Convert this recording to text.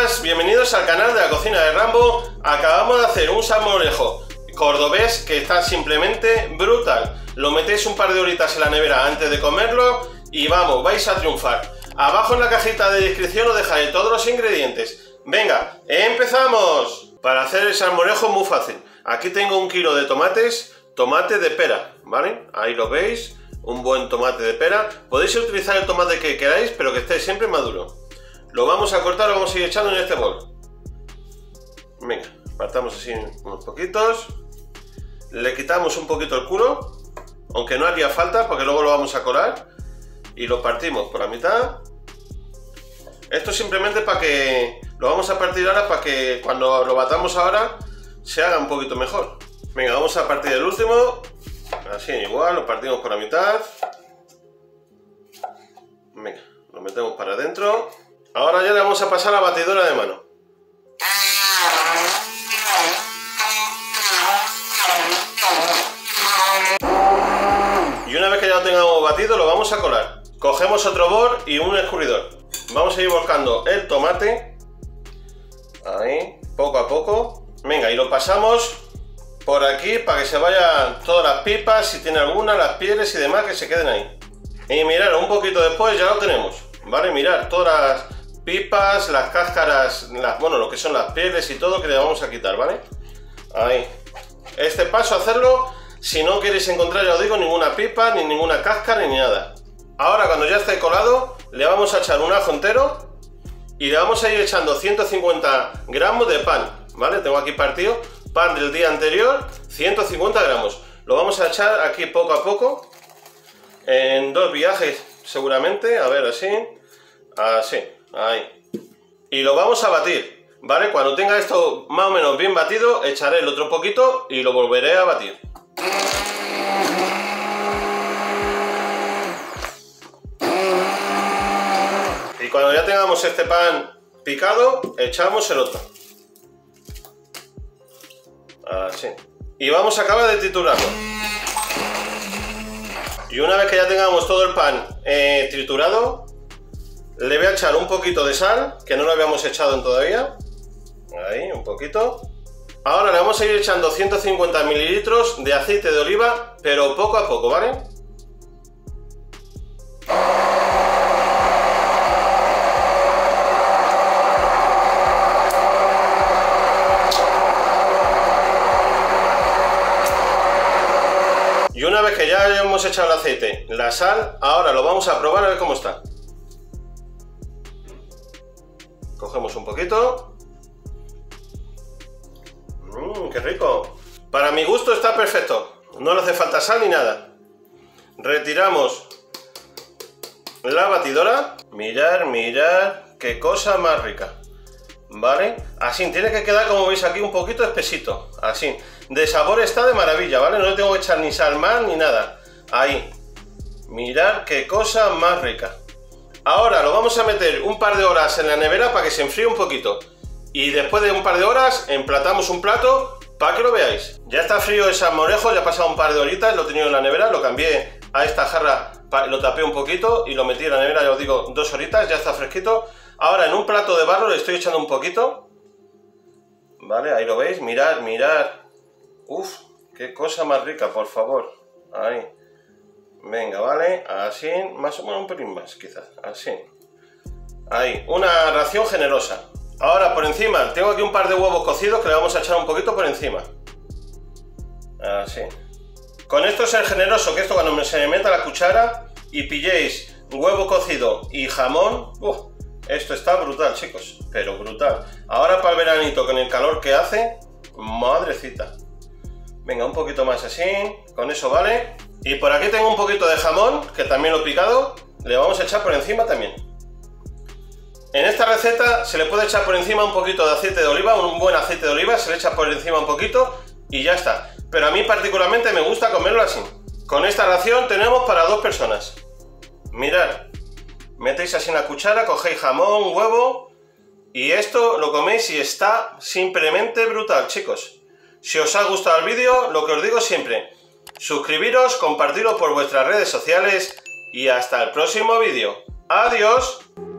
buenas, bienvenidos al canal de la cocina de Rambo. Acabamos de hacer un salmorejo cordobés que está simplemente brutal. Lo metéis un par de horitas en la nevera antes de comerlo y vamos, vais a triunfar. Abajo en la cajita de descripción os dejaré todos los ingredientes. Venga, ¡empezamos! Para hacer el salmorejo es muy fácil. Aquí tengo 1 kilo de tomates, tomate de pera, ¿vale? Ahí lo veis, un buen tomate de pera. Podéis utilizar el tomate que queráis, pero que esté siempre maduro. Lo vamos a cortar, lo vamos a ir echando en este bol. Venga, partamos así unos poquitos. Le quitamos un poquito el culo, aunque no haría falta porque luego lo vamos a colar. Y lo partimos por la mitad. Esto simplemente para que... Lo vamos a partir ahora para que cuando lo batamos ahora se haga un poquito mejor. Venga, vamos a partir el último. Así igual, lo partimos por la mitad. Venga, lo metemos para adentro. Ahora ya le vamos a pasar a la batidora de mano. Y una vez que ya lo tengamos batido, lo vamos a colar. Cogemos otro bol y un escurridor. Vamos a ir volcando el tomate. Ahí, poco a poco. Venga, y lo pasamos por aquí para que se vayan todas las pipas, si tiene alguna, las pieles y demás, que se queden ahí. Y mirad, un poquito después ya lo tenemos. Vale, mirad, todas las pipas, las cáscaras, bueno, lo que son las pieles y todo que le vamos a quitar, ¿vale? Ahí. Este paso hacerlo si no queréis encontrar, ya os digo, ninguna pipa, ni ninguna cáscara, ni nada. Ahora, cuando ya esté colado, le vamos a echar un ajo entero y le vamos a ir echando 150 gramos de pan, ¿vale? Tengo aquí partido, pan del día anterior, 150 gramos. Lo vamos a echar aquí poco a poco, en 2 viajes seguramente, a ver, así, ahí. Y lo vamos a batir, ¿vale? Cuando tenga esto más o menos bien batido, echaré el otro poquito y lo volveré a batir. Y cuando ya tengamos este pan picado, echamos el otro. Así. Y vamos a acabar de triturarlo. Y una vez que ya tengamos todo el pan triturado, le voy a echar un poquito de sal, que no lo habíamos echado todavía. Ahí, un poquito. Ahora le vamos a ir echando 150 mililitros de aceite de oliva, pero poco a poco, ¿vale? Y una vez que ya hemos echado el aceite, la sal, ahora lo vamos a probar a ver cómo está. Cogemos un poquito. ¡Qué rico! Para mi gusto está perfecto. No le hace falta sal ni nada. Retiramos la batidora. Mirad, mirad, qué cosa más rica. ¿Vale? Así, tiene que quedar, como veis aquí, un poquito espesito. Así. De sabor está de maravilla, ¿vale? No le tengo que echar ni sal más ni nada. Ahí. Mirad qué cosa más rica. Ahora lo vamos a meter un par de horas en la nevera para que se enfríe un poquito. Y después de un par de horas emplatamos un plato para que lo veáis. Ya está frío el salmorejo, ya ha pasado un par de horitas, lo he tenido en la nevera, lo cambié a esta jarra, lo tapé un poquito y lo metí en la nevera, ya os digo, 2 horitas, ya está fresquito. Ahora en un plato de barro le estoy echando un poquito. Vale, ahí lo veis, mirad, mirad. Uf, qué cosa más rica, por favor. Ahí. Venga, vale, así, más o menos un pelín más, quizás, así. Ahí, una ración generosa. Ahora por encima, tengo aquí un par de huevos cocidos que le vamos a echar un poquito por encima. Así. Con esto ser generoso, que esto cuando se me meta la cuchara y pilléis huevo cocido y jamón, esto está brutal, chicos, pero brutal. Ahora para el veranito, con el calor que hace, madrecita. Venga, un poquito más así, con eso vale. Y por aquí tengo un poquito de jamón, que también lo he picado, le vamos a echar por encima también. En esta receta se le puede echar por encima un poquito de aceite de oliva, un buen aceite de oliva, se le echa por encima un poquito y ya está. Pero a mí particularmente me gusta comerlo así. Con esta ración tenemos para 2 personas. Mirad, metéis así en la cuchara, cogéis jamón, huevo y esto lo coméis y está simplemente brutal, chicos. Si os ha gustado el vídeo, lo que os digo siempre, suscribiros, compartirlo por vuestras redes sociales y hasta el próximo vídeo. ¡Adiós!